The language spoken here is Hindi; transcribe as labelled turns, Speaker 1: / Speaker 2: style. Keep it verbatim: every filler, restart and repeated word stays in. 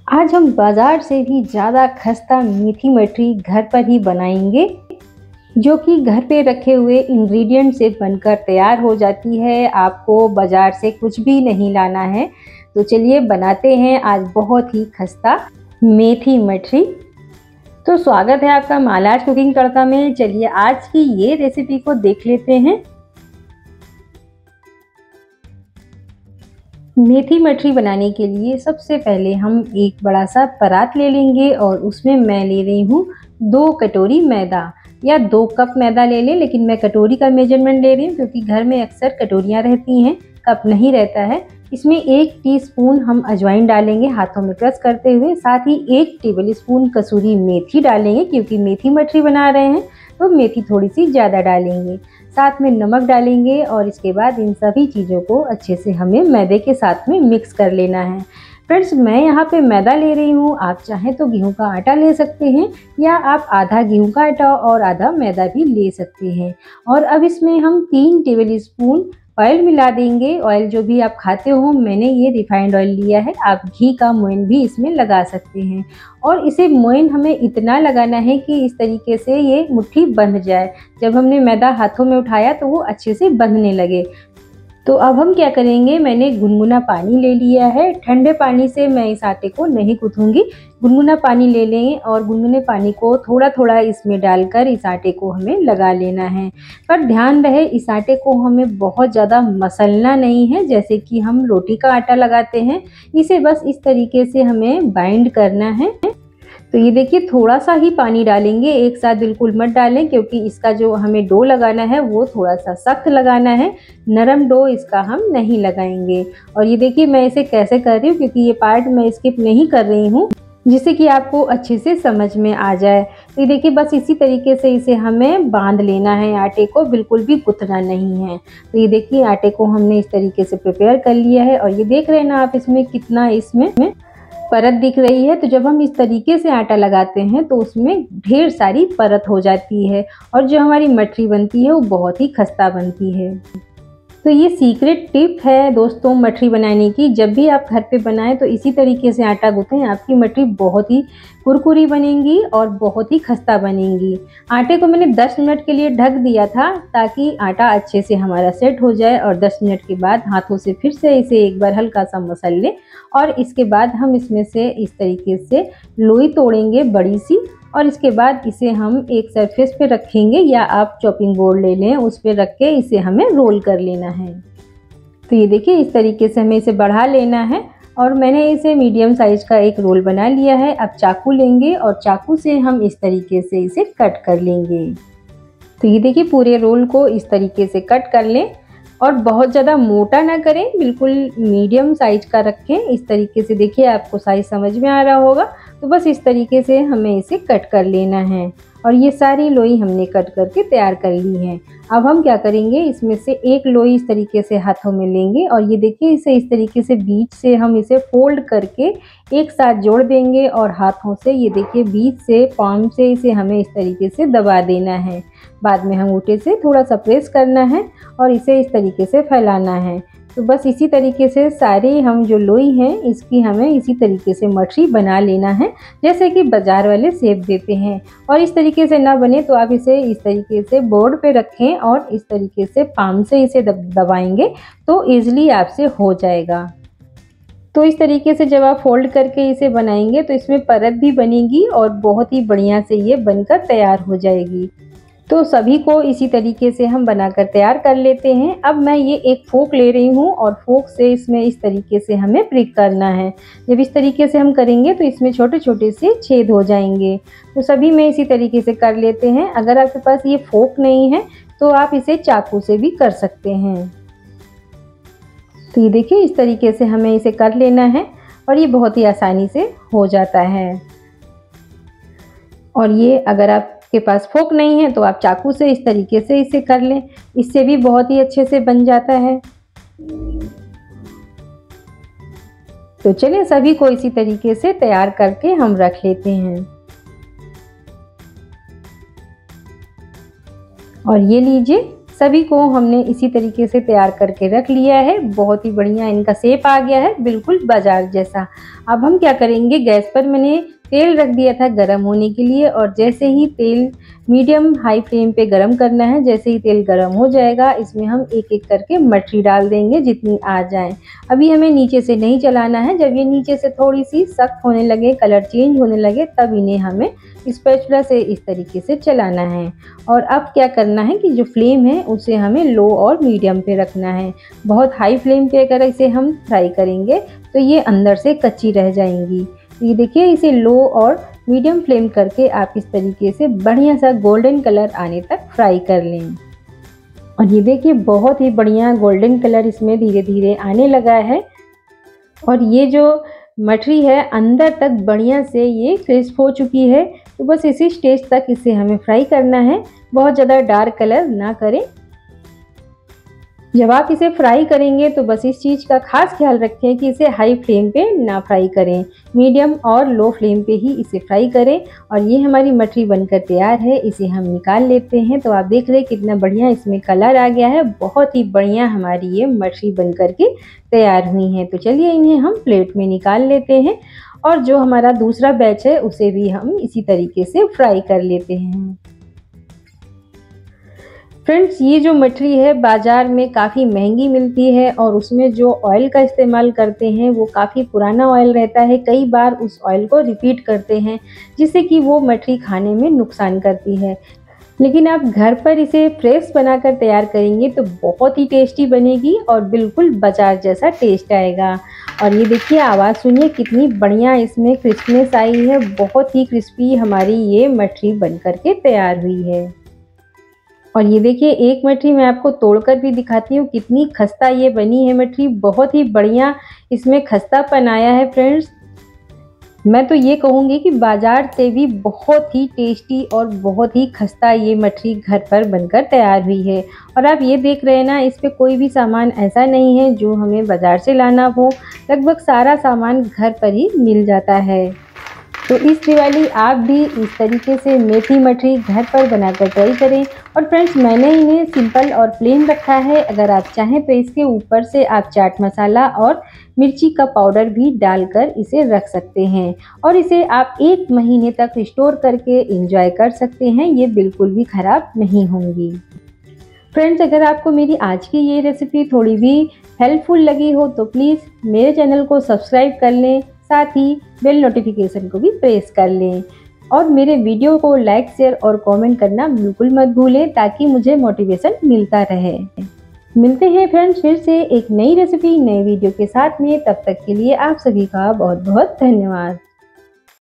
Speaker 1: आज हम बाज़ार से भी ज़्यादा खस्ता मीठी मठरी घर पर ही बनाएंगे, जो कि घर पे रखे हुए इंग्रेडिएंट से बनकर तैयार हो जाती है। आपको बाज़ार से कुछ भी नहीं लाना है। तो चलिए बनाते हैं आज बहुत ही खस्ता मेथी मठरी। तो स्वागत है आपका मालाज कुकिंग तड़का में। चलिए आज की ये रेसिपी को देख लेते हैं। मेथी मठरी बनाने के लिए सबसे पहले हम एक बड़ा सा परात ले लेंगे और उसमें मैं ले रही हूँ दो कटोरी मैदा या दो कप मैदा ले लें, लेकिन मैं कटोरी का मेजरमेंट ले रही हूँ क्योंकि घर में अक्सर कटोरियाँ रहती हैं, कप नहीं रहता है। इसमें एक टीस्पून हम अजवाइन डालेंगे हाथों में क्रश करते हुए, साथ ही एक टेबल स्पून कसूरी मेथी डालेंगे क्योंकि मेथी मठरी बना रहे हैं तो मेथी थोड़ी सी ज़्यादा डालेंगे। साथ में नमक डालेंगे और इसके बाद इन सभी चीज़ों को अच्छे से हमें मैदे के साथ में मिक्स कर लेना है। फ्रेंड्स, मैं यहाँ पे मैदा ले रही हूँ, आप चाहें तो गेहूं का आटा ले सकते हैं या आप आधा गेहूं का आटा और आधा मैदा भी ले सकते हैं। और अब इसमें हम तीन टेबल स्पून ऑयल मिला देंगे। ऑयल जो भी आप खाते हो, मैंने ये रिफाइंड ऑयल लिया है, आप घी का मोइन भी इसमें लगा सकते हैं। और इसे मोइन हमें इतना लगाना है कि इस तरीके से ये मुट्ठी बंध जाए। जब हमने मैदा हाथों में उठाया तो वो अच्छे से बंधने लगे। तो अब हम क्या करेंगे, मैंने गुनगुना पानी ले लिया है। ठंडे पानी से मैं इस आटे को नहीं गूँथूंगी, गुनगुना पानी ले लें और गुनगुने पानी को थोड़ा थोड़ा इसमें डालकर इस आटे को हमें लगा लेना है। पर ध्यान रहे, इस आटे को हमें बहुत ज़्यादा मसलना नहीं है, जैसे कि हम रोटी का आटा लगाते हैं। इसे बस इस तरीके से हमें बाइंड करना है। तो ये देखिए, थोड़ा सा ही पानी डालेंगे, एक साथ बिल्कुल मत डालें क्योंकि इसका जो हमें डो लगाना है वो थोड़ा सा सख्त लगाना है, नरम डो इसका हम नहीं लगाएंगे। और ये देखिए मैं इसे कैसे कर रही हूँ क्योंकि ये पार्ट मैं स्किप नहीं कर रही हूँ, जिससे कि आपको अच्छे से समझ में आ जाए। तो ये देखिए बस इसी तरीके से इसे हमें बांध लेना है, आटे को बिल्कुल भी गुथना नहीं है। तो ये देखिए आटे को हमने इस तरीके से प्रिपेयर कर लिया है और ये देख रहे हैं ना आप, इसमें कितना इसमें परत दिख रही है। तो जब हम इस तरीके से आटा लगाते हैं तो उसमें ढेर सारी परत हो जाती है और जो हमारी मठरी बनती है वो बहुत ही खस्ता बनती है। तो ये सीक्रेट टिप है दोस्तों मठरी बनाने की। जब भी आप घर पे बनाएं तो इसी तरीके से आटा गूँथें, आपकी मठरी बहुत ही कुरकुरी बनेगी और बहुत ही खस्ता बनेगी। आटे को मैंने दस मिनट के लिए ढक दिया था ताकि आटा अच्छे से हमारा सेट हो जाए और दस मिनट के बाद हाथों से फिर से इसे एक बार हल्का सा मसल लें और इसके बाद हम इसमें से इस तरीके से लोई तोड़ेंगे बड़ी सी और इसके बाद इसे हम एक सरफेस पे रखेंगे या आप चॉपिंग बोर्ड ले लें, उस पर रख के इसे हमें रोल कर लेना है। तो ये देखिए इस तरीके से हमें इसे बढ़ा लेना है और मैंने इसे मीडियम साइज का एक रोल बना लिया है। अब चाकू लेंगे और चाकू से हम इस तरीके से इसे कट कर लेंगे। तो ये देखिए पूरे रोल को इस तरीके से कट कर लें और बहुत ज़्यादा मोटा ना करें, बिल्कुल मीडियम साइज का रखें। इस तरीके से देखिए आपको साइज समझ में आ रहा होगा। तो बस इस तरीके से हमें इसे कट कर लेना है और ये सारी लोई हमने कट करके तैयार कर ली है। अब हम क्या करेंगे, इसमें से एक लोई इस तरीके से हाथों में लेंगे और ये देखिए इसे इस तरीके से बीच से हम इसे फोल्ड करके एक साथ जोड़ देंगे और हाथों से ये देखिए बीच से पाम से इसे हमें इस तरीके से दबा देना है। बाद में अंगूठे से थोड़ा सा प्रेस करना है और इसे इस तरीके से फैलाना है। तो बस इसी तरीके से सारे हम जो लोई हैं इसकी हमें इसी तरीके से मठरी बना लेना है, जैसे कि बाज़ार वाले शेप देते हैं। और इस तरीके से ना बने तो आप इसे इस तरीके से बोर्ड पे रखें और इस तरीके से पाम से इसे दब दबाएंगे तो ईजिली आपसे हो जाएगा। तो इस तरीके से जब आप फोल्ड करके इसे बनाएंगे तो इसमें परत भी बनेगी और बहुत ही बढ़िया से ये बनकर तैयार हो जाएगी। तो सभी को इसी तरीके से हम बनाकर तैयार कर लेते हैं। अब मैं ये एक फोक ले रही हूँ और फोक से इसमें इस तरीके से हमें प्रिक करना है। जब इस तरीके से हम करेंगे तो इसमें छोटे छोटे से छेद हो जाएंगे। तो सभी में इसी तरीके से कर लेते हैं। अगर आपके पास ये फोक नहीं है तो आप इसे चाकू से भी कर सकते हैं। तो ये देखिए इस तरीके से हमें इसे कर लेना है और ये बहुत ही आसानी से हो जाता है। और ये अगर आप के पास फोक नहीं है तो आप चाकू से इस तरीके से इसे कर लें, इससे भी बहुत ही अच्छे से बन जाता है। तो चलिए सभी को इसी तरीके से तैयार करके हम रख लेते हैं। और ये लीजिए सभी को हमने इसी तरीके से तैयार करके रख लिया है। बहुत ही बढ़िया इनका शेप आ गया है, बिल्कुल बाजार जैसा। अब हम क्या करेंगे, गैस पर मैंने तेल रख दिया था गरम होने के लिए, और जैसे ही तेल मीडियम हाई फ्लेम पे गरम करना है, जैसे ही तेल गरम हो जाएगा इसमें हम एक एक करके मटरी डाल देंगे जितनी आ जाए। अभी हमें नीचे से नहीं चलाना है, जब ये नीचे से थोड़ी सी सख्त होने लगे, कलर चेंज होने लगे, तब इन्हें हमें स्पैचुला से इस तरीके से चलाना है। और अब क्या करना है कि जो फ्लेम है उसे हमें लो और मीडियम पे रखना है। बहुत हाई फ्लेम पे अगर इसे हम फ्राई करेंगे तो ये अंदर से कच्ची रह जाएंगी। ये देखिए, इसे लो और मीडियम फ्लेम करके आप इस तरीके से बढ़िया सा गोल्डन कलर आने तक फ्राई कर लें। और ये देखिए, बहुत ही बढ़िया गोल्डन कलर इसमें धीरे धीरे आने लगा है। और ये जो मठरी है अंदर तक बढ़िया से ये क्रिस्प हो चुकी है। तो बस इसी स्टेज तक इसे हमें फ्राई करना है, बहुत ज़्यादा डार्क कलर ना करें। जब आप इसे फ्राई करेंगे तो बस इस चीज़ का खास ख्याल रखें कि इसे हाई फ्लेम पे ना फ्राई करें, मीडियम और लो फ्लेम पे ही इसे फ्राई करें। और ये हमारी मठरी बनकर तैयार है, इसे हम निकाल लेते हैं। तो आप देख रहे हैं कितना बढ़िया इसमें कलर आ गया है। बहुत ही बढ़िया हमारी ये मठरी बनकर के तैयार हुई है। तो चलिए इन्हें हम प्लेट में निकाल लेते हैं, और जो हमारा दूसरा बैच है उसे भी हम इसी तरीके से फ्राई कर लेते हैं। फ्रेंड्स, ये जो मठरी है बाज़ार में काफ़ी महंगी मिलती है, और उसमें जो ऑयल का इस्तेमाल करते हैं वो काफ़ी पुराना ऑयल रहता है। कई बार उस ऑयल को रिपीट करते हैं, जिससे कि वो मठरी खाने में नुकसान करती है। लेकिन आप घर पर इसे फ्रेश बनाकर तैयार करेंगे तो बहुत ही टेस्टी बनेगी और बिल्कुल बाजार जैसा टेस्ट आएगा। और ये देखिए, आवाज़ सुनिए कितनी बढ़िया इसमें क्रिस्पनेस आई है। बहुत ही क्रिस्पी हमारी ये मठरी बनकर के तैयार हुई है। और ये देखिए, एक मठरी मैं आपको तोड़कर भी दिखाती हूँ, कितनी खस्ता ये बनी है मठरी। बहुत ही बढ़िया इसमें खस्तापन आया है फ्रेंड्स। मैं तो ये कहूँगी कि बाज़ार से भी बहुत ही टेस्टी और बहुत ही खस्ता ये मठरी घर पर बनकर तैयार हुई है। और आप ये देख रहे हैं ना, इस पे कोई भी सामान ऐसा नहीं है जो हमें बाज़ार से लाना हो। लगभग सारा सामान घर पर ही मिल जाता है। तो इस दिवाली आप भी इस तरीके से मेथी मठरी घर पर बनाकर ट्राई करें। और फ्रेंड्स, मैंने इन्हें सिंपल और प्लेन रखा है। अगर आप चाहें तो इसके ऊपर से आप चाट मसाला और मिर्ची का पाउडर भी डालकर इसे रख सकते हैं, और इसे आप एक महीने तक स्टोर करके एंजॉय कर सकते हैं। ये बिल्कुल भी ख़राब नहीं होंगी। फ्रेंड्स, अगर आपको मेरी आज की ये रेसिपी थोड़ी भी हेल्पफुल लगी हो तो प्लीज़ मेरे चैनल को सब्सक्राइब कर लें, साथ ही बेल नोटिफिकेशन को भी प्रेस कर लें, और मेरे वीडियो को लाइक, शेयर और कमेंट करना बिल्कुल मत भूलें, ताकि मुझे मोटिवेशन मिलता रहे। मिलते हैं फ्रेंड्स फिर से एक नई रेसिपी, नए वीडियो के साथ में। तब तक के लिए आप सभी का बहुत बहुत धन्यवाद।